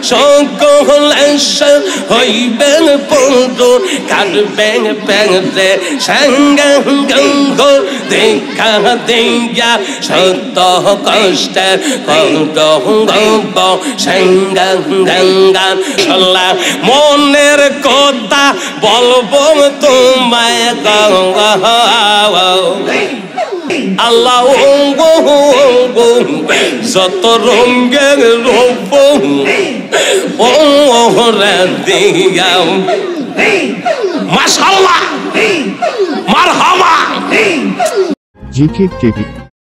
সকল আশা হইবে বন্ধু কাটবে পেঁদে সঙ্গে গঙ্গ দেখা দিয়া সত্য কষ্টের কত গব সঙ্গে গঙ্গা সল্লা মনের কথা বলবো তোমায় গঙ্গা আল্লাহ যত রঙের রূপ দিয়া মাশাআল্লাহ মারহাবা জিকে টিভি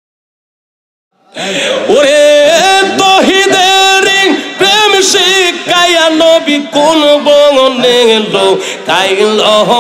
ওরে তহিদের প্রেম শিখায়া নবী কোন বনে লো কাইল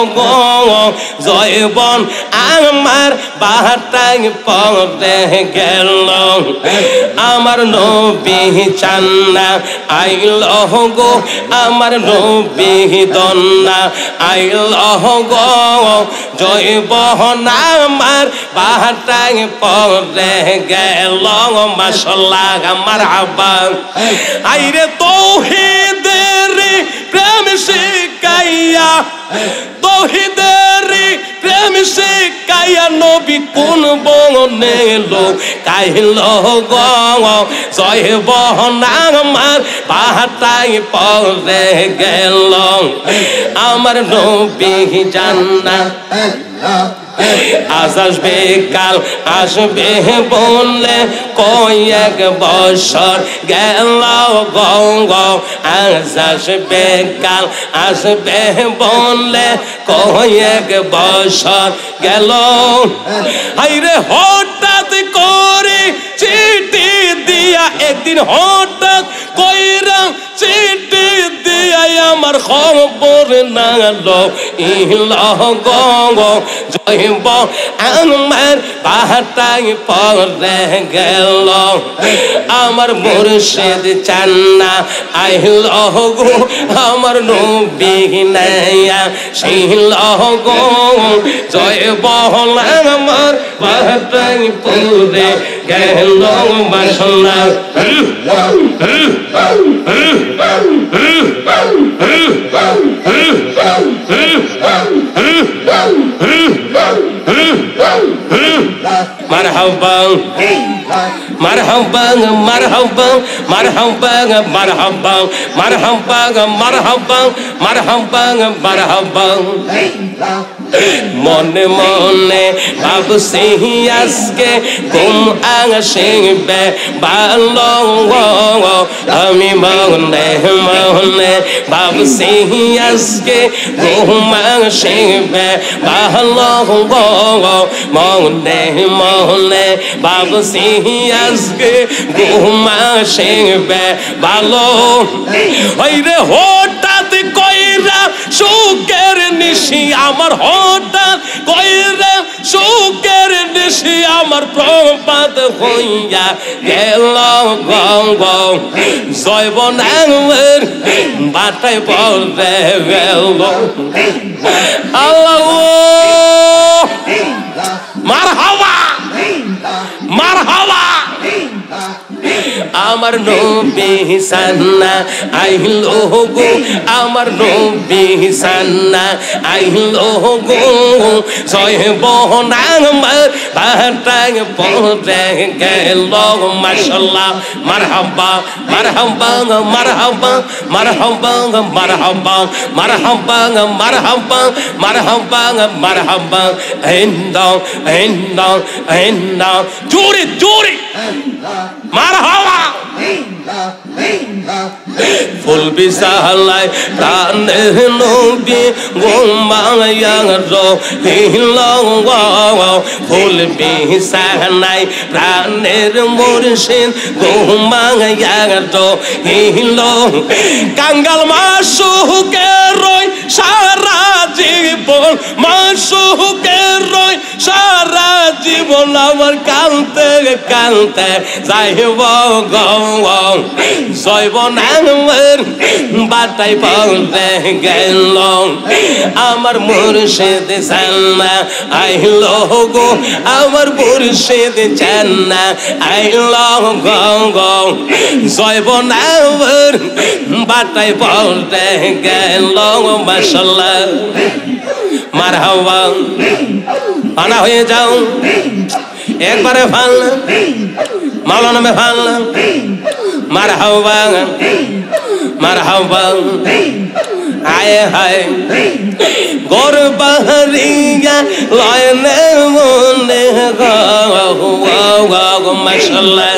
জয়বন আমার বাহাটাই পরে গেল আমার নবী চান্না আইল গো আমার নবী দন্না আইল গো জয়বন আমার বাহাটাই পরে গেল মাশাআল্লাহ মারহাবা আইরে তৌহিদের প্রেম শিখাইয়া তৌহিদের প্রেম শিখাইয়া নবী কোন বনে লো কাইল গো জয়বন আমার বাহাটাই পরে গেল আমার নবী জান্না আজ আসবে কাল আসবে বললে কয়েক বছর গেল গঙ্গ আজ আসবে কাল আসবে বললে কয়েক বছর গেল হাইরে হঠাৎ করে চিঠি দিয়া একদিন হঠাৎ কইরা চিঠি দিয়া আমার খবর না লো ইলাহ গঙ্গ জয়ব আমার বাহাটাই পরে গেল আমার মুর্শিদ চান্না আইল গো আমার নবী নাইয়া শিল গো জয়ব আমার বাহাটাই পরে গেল মাশাআল্লাহ مرحبا مرحبا مرحبا مرحبا مرحبا مرحبا مرحبا مرحبا مرحبا মনে মনে ভাবছি আজকে ঘুম আসবে ভালো আমি মনে মনে ভাবছি আজকে ঘুম আসবে ভালো মনে মনে ভাবছি আজকে ঘুম আসবে ভালো ওইরে হঠাৎ কইরা সুখের নিশি আমার হঠাৎ কইরা সুখের নিশি আমার প্রপাত হইয়া গেল গঙ্গ জয়বন আমার বাটায় পড়ে গেল আল্লাহ মারহাবা মারহাবা আমার নবী সান্না আইল গো আমার নবী সান্না আইল গো জয়বন আমার বাটায় পড়ে গেল মাশাআল্লাহ মারহাবা মারহাবা মারহাবা মারহাবা মারহাবা মারহাবা মারহাবা মারহাবা মারহাবা হিন্দা হিন্দা হিন্দা জোরে জোরে মারহাবা ফুল বিশালায় প্রাণে নবী গোমায়া রহিল ফুল বিশালায় প্রাণের মুর্শিদ গোমায়া রহিল কাঙ্গাল মাসুকে রই সারা জীবন মাসুকে রই সারা জীবন আমার কাঁদতে কান্তে যাইব গং জৈব নামের বাটাই পড়ে গেল আমার মুর্শিদ জান্না আইল গো আমার মুর্শিদ জান্না আইল গং জৈব নামের বাটাই পড়ে গেল মাশাআল্লাহ মারহাবা আনা হয়ে যাও একবারে ফাল মাওলানা মে ফাল মারহাবা মারহাবা আয় হায় গোর বাহরিয়া লয়নে মনে গো মাশাআল্লাহ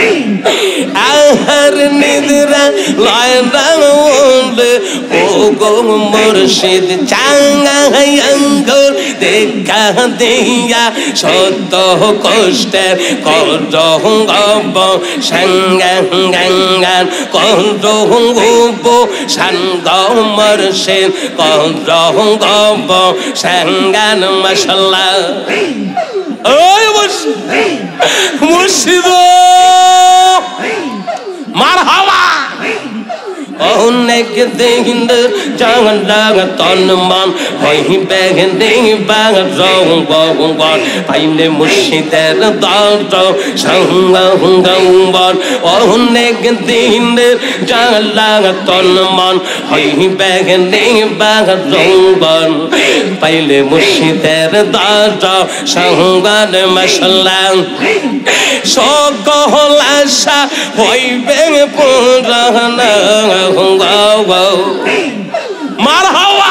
আহার নিদ্রা লয়না মনে ও গো মুর্শিদ চাঙ্গা অঙ্গুর দেখা দিয়া সত্য কষ্টের করঙ্গব সঙ্গাঙ্গান করঙ্গব সঙ্গ মুর্শিদ করঙ্গব সঙ্গান মাশাআল্লাহ ওই মুর্শিদ মারহাবা অনেক দিন জানলাগ তন মান হই বেগনে বাগ রং বগন পাইলে মুর্শিদের দাঁত সঙ্গঙ্গবন অনেক দিন জানলাগ তন মান হই বেগনে বাগ রং পাইলে মুর্শিদের দাঁত সঙ্গন মাশাআল্লাহ সকল আশা হইবে পূরণ মারহাবা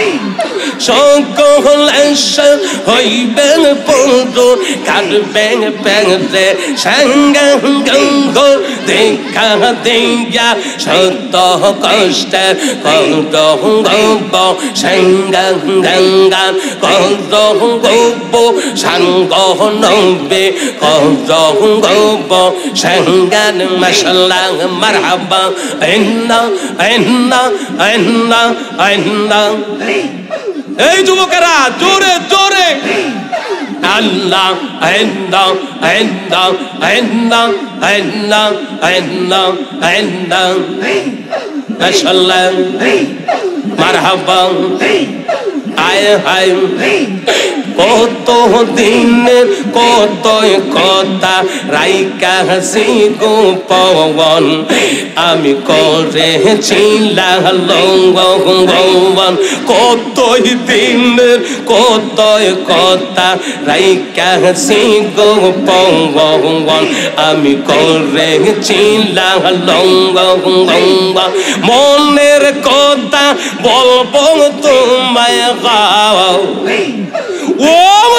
সকল আশা হইবে পূরণ কাটবেন পেঁচে সঙ্গঙ্গ দেখা দিয়া সত্য কষ্টের করঙ্গব সঙ্গাঙ্গান করঙ্গব সঙ্গ নবে করঙ্গব সঙ্গান মাশাআল্লাহ মারহাবা আইন্না আইন্না আইন্না আইন্না এই যুবকেরা জোরে জোরে আল্লাহ আইন্না আইন্না আইন্না আইন্না আইন্না আইন্না মাশাআল্লাহ মারহাবা আয় হায় কত দিনের কত কথা রাইকা হাসি গো পবন আমি করেছিলাম লঙ্ঘন কত দিনের কত কথা রাইকা হাসি গো পবন আমি করেছিলাম লঙ্ঘন মনের কথা বলবো তোমায় গাও ও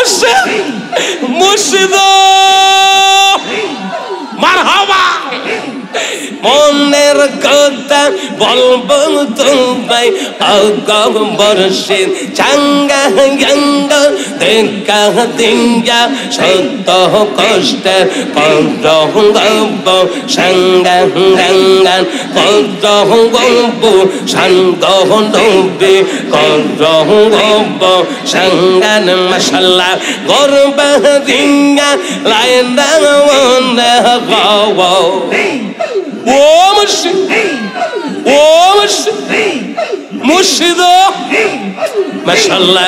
মুর্শিদ মারহাবা মনের কথা বলবো তোমায় অগম বর্ষিদ চাঙ্গা গঙ্গ দেখা দিয়া সত্য কষ্টের করঙ্গব সঙ্গাঙ্গান করঙ্গব সঙ্গ নবে করঙ্গব সঙ্গান মাশাআল্লাহ গর্ব দিয়া লাইন্দা মনে গাও ও মুর্শিদ মাশাআল্লাহ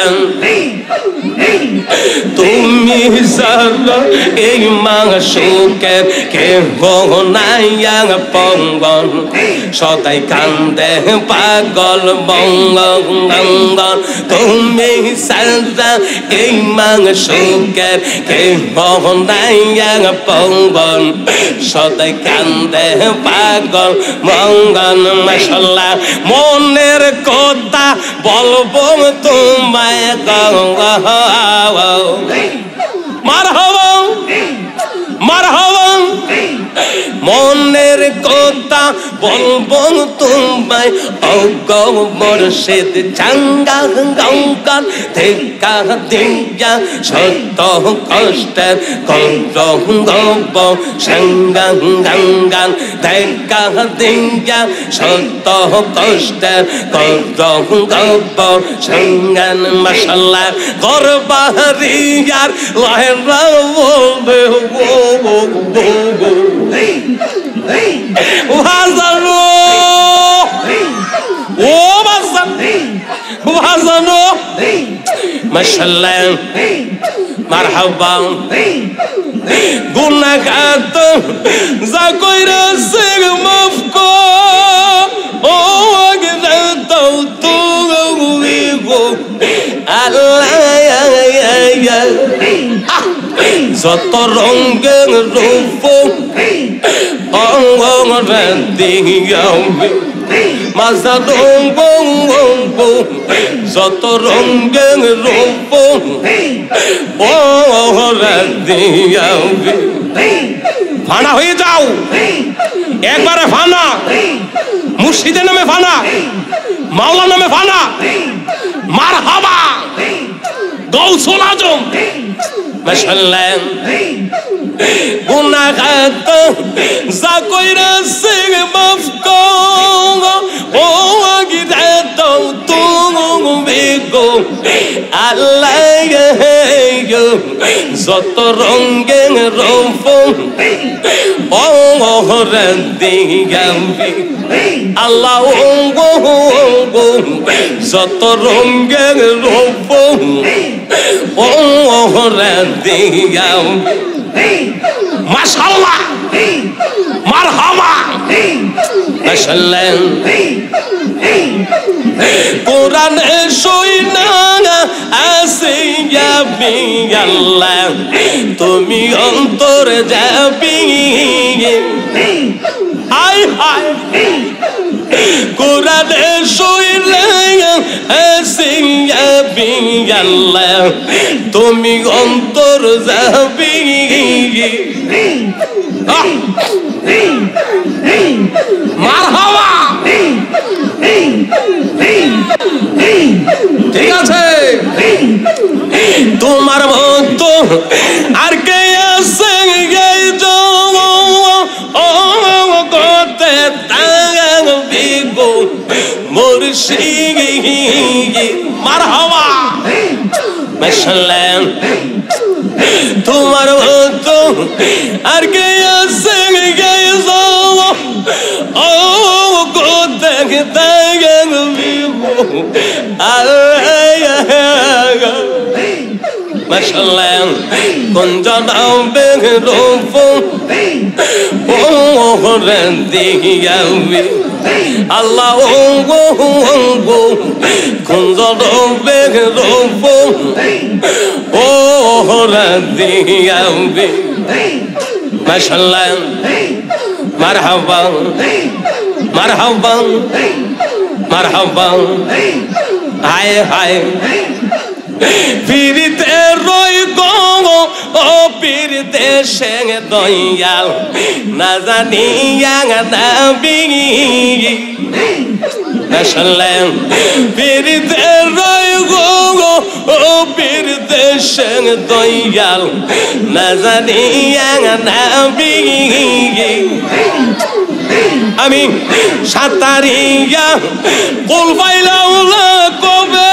তুমি সারা এই মাংসকে কে নাই পঙ্গন সদাই কান্দে পাগল বঙ্গন তুমি সারা এই মাংসকে কে নাই পঙ্গন সদাই কান্দে পাগল বঙ্গন মাশাআল্লাহ মনের কথা বলবো তোমায় মারহাবা মারহাবা মনে মনের কথা বলবো তোমায় অগো মুর্শিদ চাঙ্গা গঙ্গান দেখা দিয়া সত্য কষ্টের গঙ্গ সঙ্গান গঙ্গান দেখা দিয়া সত্য কষ্টের গঙ্গ সঙ্গান মশাল্লা করবারিয়ার লাহেরা বলবে ভাজানো ও ভাজানো মাশাআল্লাহ মারহাবা গুনাহগাত যা কইরা সে মাফ কর ও আগে তো তুমি গো আল্লাহ যত রঙের রূপ অঙ্গরে দিয়াবে মাজা রঙ্গ যত রঙের রূপ অঙ্গরে দিয়াবে ফানা হয়ে যাও একবারে ফানা মুর্শিদের নামে ফানা মাওলা নামে ফানা মারহাবা গৌসুল আজম মাশাআল্লাহ গুনাহগাত যা কইরা সে মাফ কর ও আগে তো তুমি গো আল্লাহ যত রঙের রূপ অঙ্গরে দিয়াবে আল্লাহ যত রঙের রূপ অঙ্গরে দিয়াবে মাশাআল্লাহ মারহাবা মাশাআল্লাহ কোরআনে শুইনা আসিয়াবি আল্লাহ তুমি অন্তর যাবি আয় হায় কোরআনে শুইনা আসিয়াবি আল্লাহ তুমি অন্তর যাবি মারহাবা ঠিক আছে তোমার মতো আর কে আছে করতে থাকবি গো মুর্শিদ মারহাবা মাশাআল্লাহ তোমার মতো আর কে আছে করতে থাকবি গো মাশাআল্লাহ কুঞ্জনাও বেগরূপ ওরে দিয়াবে আল্লাহ কুঞ্জনাও বেগরূপ ওরে দিয়াবে মাশাআল্লাহ মারহাবা মারহাবা মারহাবা হায় হায় পীরিতে রই গো ও পীরিতে সেং দয়াল না জানিয়া নবী মাশাআল্লাহ পীরিতে রই গো ও পীরিতে সেং দয়াল না জানিয়া নবী আমি সাতারিয়া কুল পাইলাম না কবে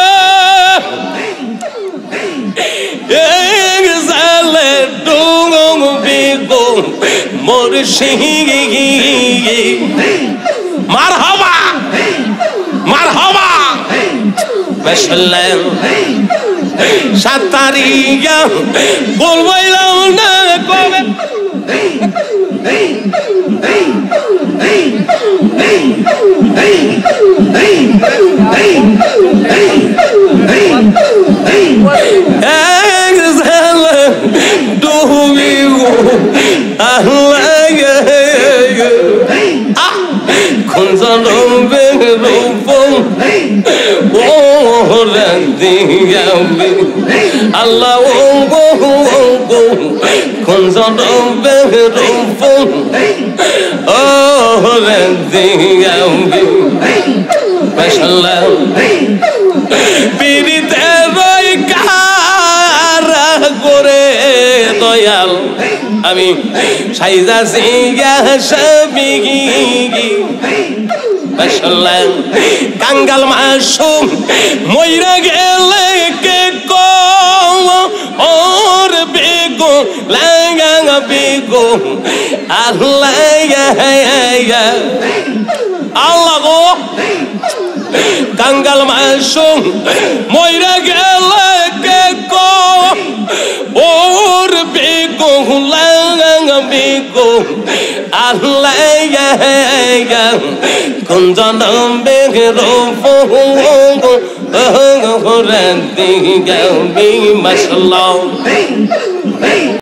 মুর্শিদ মারহাবা মারহাবা মাশাআল্লাহ সাতারিয়া বলবাইলাম না কবে Allah kunzon berufun oh rendiambi mashallah pirite roi kara gore doyal আমি সাইজা সিয়া সবিগি মাশাআল্লাহ কাঙ্গাল মাসুম মইরা গেলে কে কো ওর বেগো লাগা বেগো আল্লাহ ইয়া আল্লাহ গো কাঙ্গাল মাসুম মইরা গেলে কে কো ওর বেগো লাগা বেগো আল্লাহ ইয়া kunzon berufun oh rendiambi mashallah